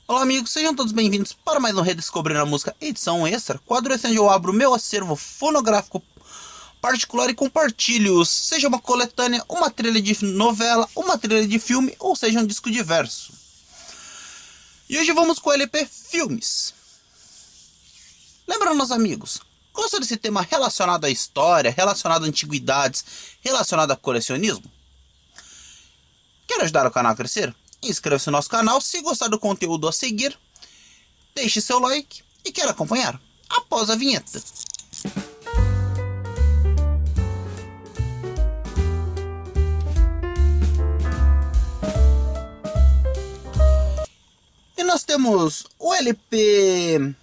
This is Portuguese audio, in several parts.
Olá amigos, sejam todos bem-vindos para mais um Redescobrindo a Música edição extra, quadro esse onde eu abro meu acervo fonográfico particular e compartilho, seja uma coletânea, uma trilha de novela, uma trilha de filme ou seja um disco diverso. E hoje vamos com o LP Filmes. Lembrando meus amigos, gostam desse tema relacionado à história, relacionado a antiguidades, relacionado a colecionismo? Quer ajudar o canal a crescer? Inscreva-se no nosso canal, se gostar do conteúdo a seguir, deixe seu like e quer acompanhar após a vinheta. E nós temos o LP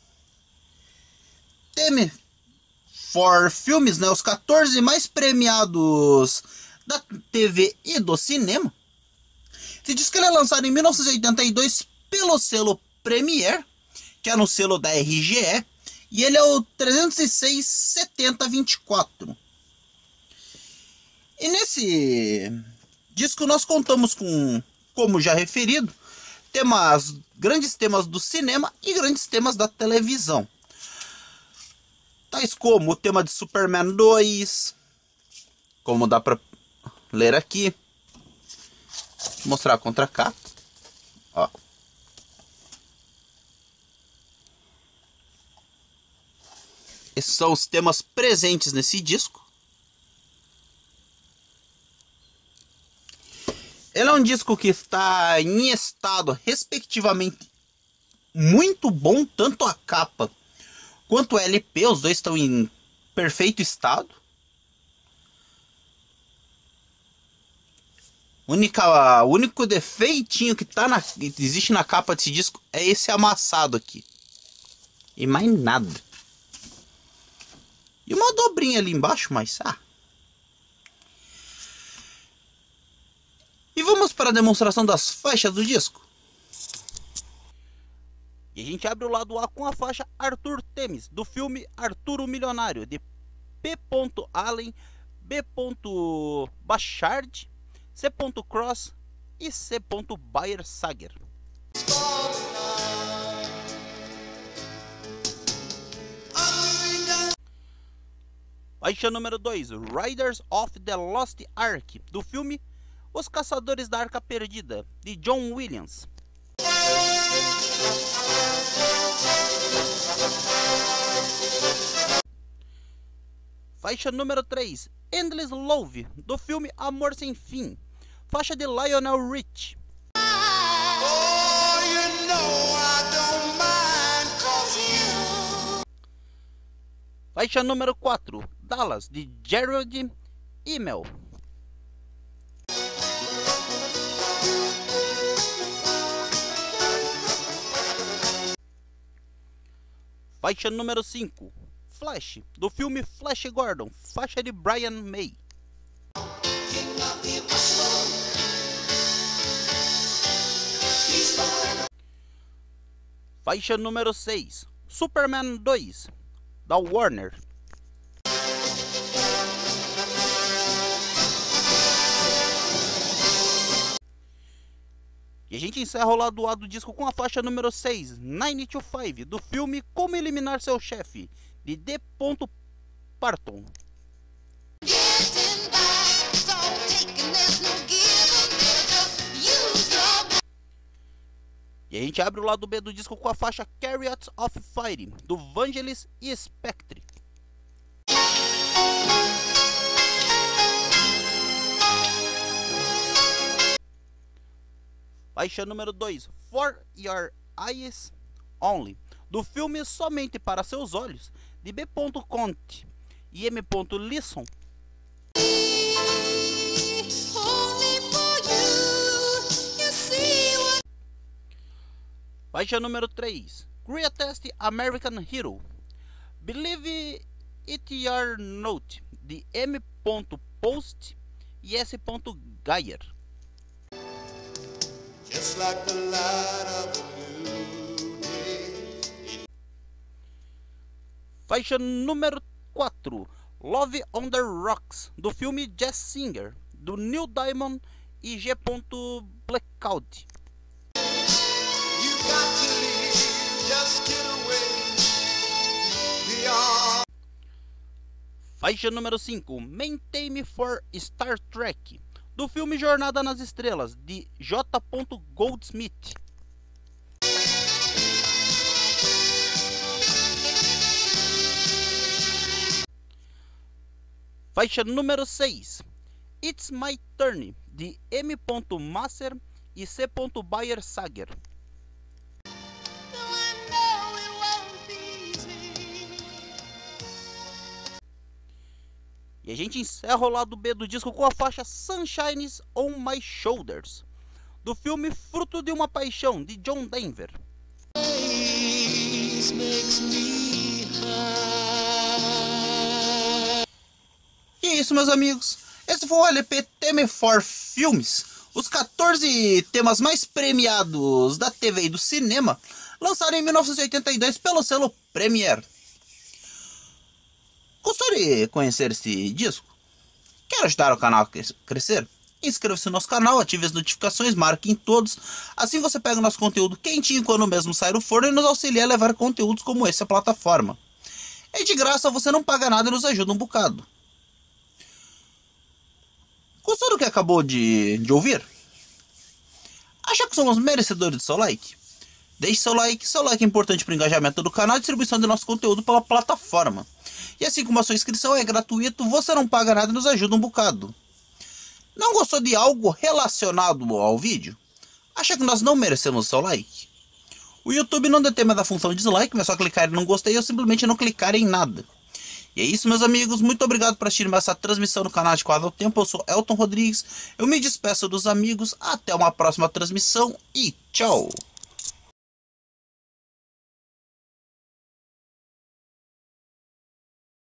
Theme for Filmes, né? Os 14 mais premiados da TV e do cinema. Se diz que ele é lançado em 1982 pelo selo Premiere, que é no selo da RGE, e ele é o 306-7024. E nesse disco nós contamos com, como já referido, grandes temas do cinema e grandes temas da televisão. Tais como o tema de Superman 2, como dá para ler aqui. Vou mostrar a contracapa. Ó. Esses são os temas presentes nesse disco. Ele é um disco que está em estado respectivamente muito bom, tanto a capa quanto o LP, os dois estão em perfeito estado. O único defeitinho que existe na capa desse disco é esse amassado aqui. E mais nada. E uma dobrinha ali embaixo, mas... E vamos para a demonstração das faixas do disco. E a gente abre o lado A com a faixa Arthur Temes, do filme Arthur o Milionário, de P. Allen, B. Bachard, C. Cross e C. Bayer Sager. Faixa número 2, Riders of the Lost Ark, do filme Os Caçadores da Arca Perdida, de John Williams. Faixa número 3, Endless Love, do filme Amor Sem Fim, faixa de Lionel Rich. Faixa número 4, Dallas, de Gerald Email. Faixa número 5, Flash, do filme Flash Gordon, faixa de Brian May. Faixa número 6, Superman 2, da Warner. E a gente encerra o lado A do disco com a faixa número 6, 9 to 5, do filme Como Eliminar Seu Chefe, de D. Parton. E a gente abre o lado B do disco com a faixa Chariots of Fire, do Vangelis e Spectre. Faixa número 2, For Your Eyes Only, do filme Somente para Seus Olhos, de B. Conte e M. Lisson. Faixa número 3, Greatest American Hero, Believe It or Not, de M. Post e S. Geyer. Just like the light of a new day. Faixa número 4, Love on the Rocks, do filme Jazz Singer, do Neil Diamond e G. Blackout. You got Faixa número 5, Maintain for Star Trek, do filme Jornada nas Estrelas, de J. Goldsmith. Faixa número 6, It's My Turn, de M. Maser e C. Bayer Sager. E a gente encerra o lado B do disco com a faixa Sunshine's on My Shoulders, do filme Fruto de uma Paixão, de John Denver. E é isso, meus amigos. Esse foi o LP Theme for Filmes, os 14 temas mais premiados da TV e do cinema, lançados em 1982 pelo selo Premiere. Gostou de conhecer este disco? Quer ajudar o canal a crescer? Inscreva-se no nosso canal, ative as notificações, marque em todos. Assim você pega o nosso conteúdo quentinho quando mesmo sair do forno e nos auxilia a levar conteúdos como esse à plataforma. É de graça, você não paga nada e nos ajuda um bocado. Gostou do que acabou de ouvir? Acha que somos merecedores do seu like? Deixe seu like é importante para o engajamento do canal e distribuição do nosso conteúdo pela plataforma. E assim como a sua inscrição é gratuito, você não paga nada e nos ajuda um bocado. Não gostou de algo relacionado ao vídeo? Acha que nós não merecemos o seu like? O YouTube não determina a função de dislike, mas só clicar em não gostei ou simplesmente não clicar em nada. E é isso, meus amigos, muito obrigado por assistir essa transmissão no canal de Quadro ao Tempo. Eu sou Elton Rodrigues, eu me despeço dos amigos, até uma próxima transmissão e tchau!